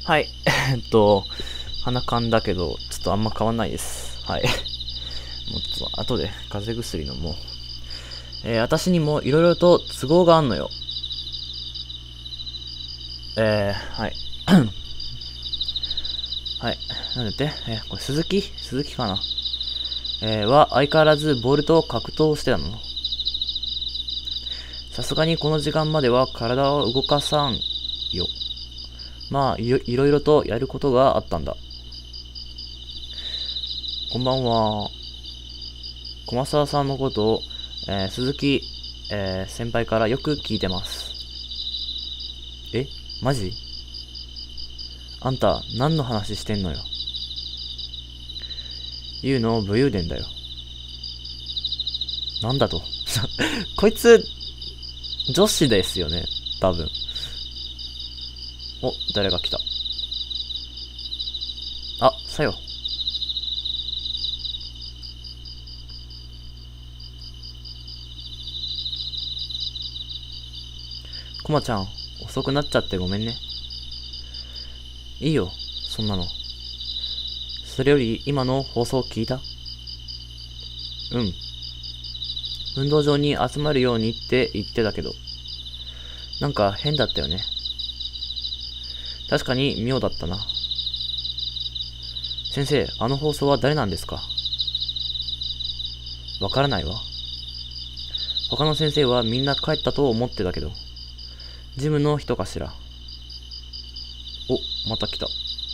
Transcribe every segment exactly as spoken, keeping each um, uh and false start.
はい。えっと、鼻かんだけど、ちょっとあんま変わんないです。はい。もうちょっと後で風邪薬飲もう。えー、私にもいろいろと都合があんのよ。えー、はい。はい。なんだってえー、これ鈴木鈴木かなえー、は相変わらずボルトを格闘してたの。さすがにこの時間までは体を動かさんよ。まあいろ、いろいろとやることがあったんだ。こんばんは。駒沢さんのことを、えー、鈴木、えー、先輩からよく聞いてます。えマジあんた、何の話してんのよ。言うの武勇伝だよ。なんだとこいつ、女子ですよね。多分。お、誰が来た。あ、さよ。こまちゃん、遅くなっちゃってごめんね。いいよ、そんなの。それより、今の放送聞いた？うん。運動場に集まるようにって言ってたけど、なんか変だったよね。確かに妙だったな。先生、あの放送は誰なんですか？わからないわ。他の先生はみんな帰ったと思ってたけど、ジムの人かしら。お、また来た。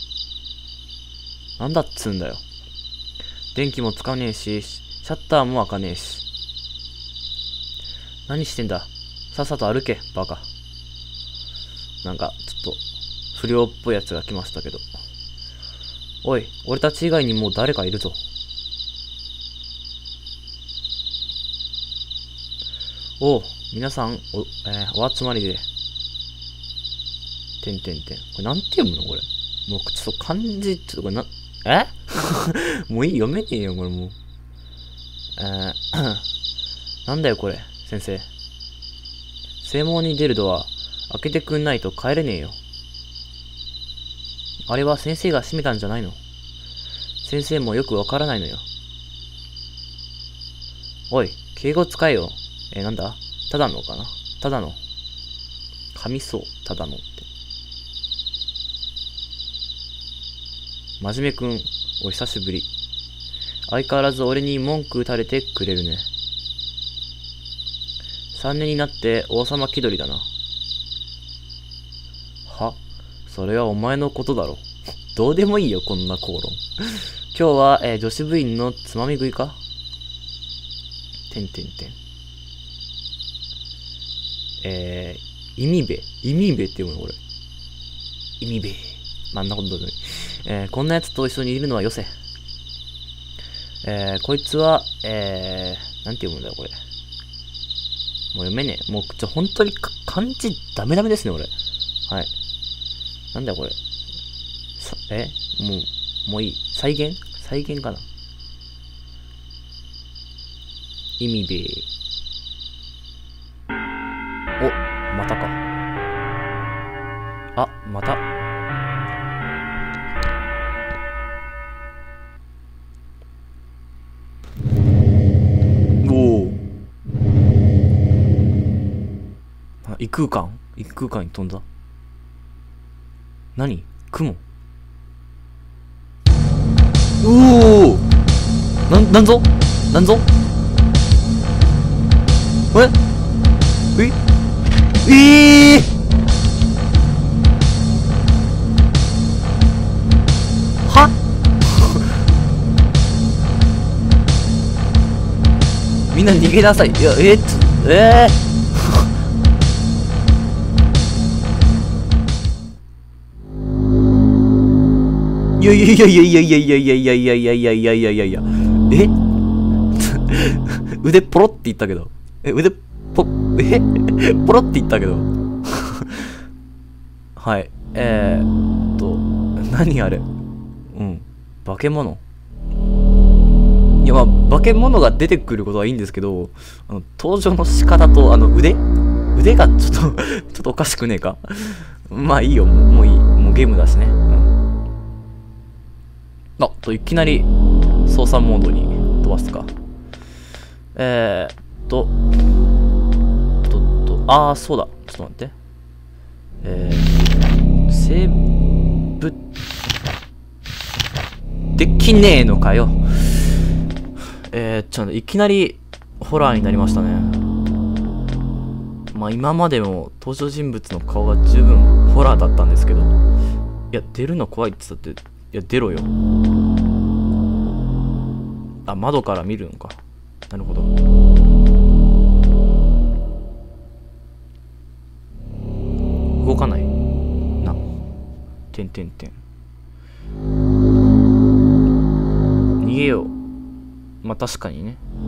なんだっつうんだよ。電気もつかねえし、シャッターも開かねえし。何してんだ。さっさと歩け、バカ。なんか、ちょっと、不良っぽいやつが来ましたけど。おい、俺たち以外にもう誰かいるぞ。おう、皆さん、お、えー、お集まりで。てんてんてん。これなんて読むのこれ。もうちょっと漢字、ちょっとこれな、えもういい、読めねえよ、これもう。えー、なんだよこれ、先生。正門に出るドア、開けてくんないと帰れねえよ。あれは先生が閉めたんじゃないの？先生もよくわからないのよ。おい、敬語使えよ。えー、なんだただのかなただの。噛みそう、ただのって。真面目くん、お久しぶり。相変わらず俺に文句打たれてくれるね。三年になって王様気取りだな。はそれはお前のことだろ。どうでもいいよ、こんな口論。今日は、えー、女子部員のつまみ食いかてんてんてん。えー、意味べ。意味べって読むの、これ。意味べ。まあ、んなことどうでもいい。えー、こんなやつと一緒にいるのはよせ。えー、こいつは、えー、なんて読むんだよ、これ。もう読めねえ。もう、ちょ、本当に漢字ダメダメですね、俺。はい。なんだよ、これ。さ、えもう、もういい。再現再現かな意味べー。お、またか。あ、また。おお。異空間異空間に飛んだ。何雲。おおなん、なんぞなんぞええええー、はみんな逃げなさい。いや、えー、つ、えーいやいやいやいやいやいやいやいやいやいやいやいやいやいやいやいやえ腕ポロって言ったけどえ腕ポえポロって言ったけどはいえーっと何あれうん化け物いやまあ化け物が出てくることはいいんですけどあの登場の仕方とあの腕腕がちょっとちょっとおかしくねえかまあいいよもう、もういいもうゲームだしねあと、いきなり操作モードに飛ばすか。えーっと、とっと、あー、そうだ。ちょっと待って。えー、セーブ、できねえのかよ。えー、ちょっといきなりホラーになりましたね。まあ今までも登場人物の顔が十分ホラーだったんですけど、いや、出るの怖いって言ったって、いや、出ろよ。あ、窓から見るのか。なるほど。動かない。な。てんてんてん。逃げよう。まあ確かにね。うん。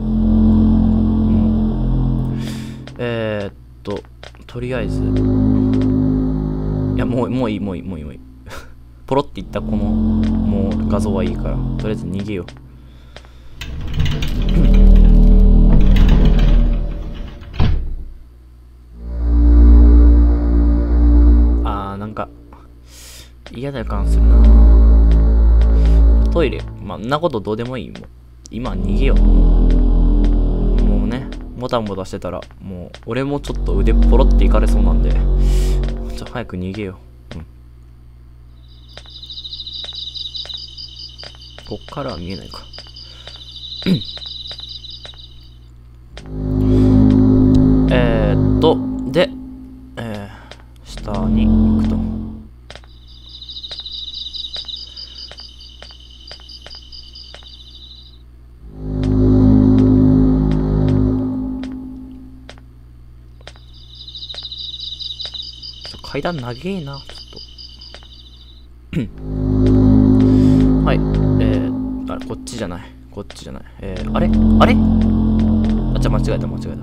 えー、っと、とりあえず。いや、もう、もういい、もういい、もういい、もういい。ポロっていったこの、もう画像はいいから、とりあえず逃げよう。あー、なんか、嫌な予感するな。トイレ、まあ、んなことどうでもいい。もう今逃げよう。もうね、ボタンボタンしてたら、もう、俺もちょっと腕ポロっていかれそうなんで、ちょ、早く逃げよう。うん。こっからは見えないか。えーっと、で、えー、下に行くと。階段長えな、ちょっと。はい。えー、あれ、こっちじゃない。こっちじゃない。えー、あれあれあ、じゃあ間違えた、間違えた。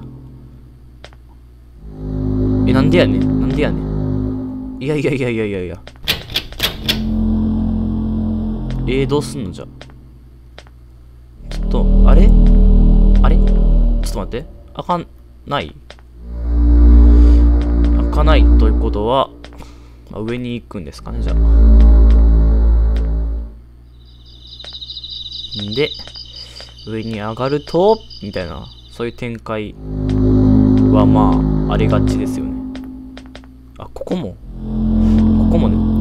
え、なんでやねんなんでやねんいやいやいやいやいやいや。えー、どうすんのじゃ。ちょっと、あれあれちょっと待って。開かない開かないということは、まあ、上に行くんですかね、じゃあ。んで、上に上がると、みたいな、そういう展開はまあ、ありがちですよね。あ、ここも、ここもね、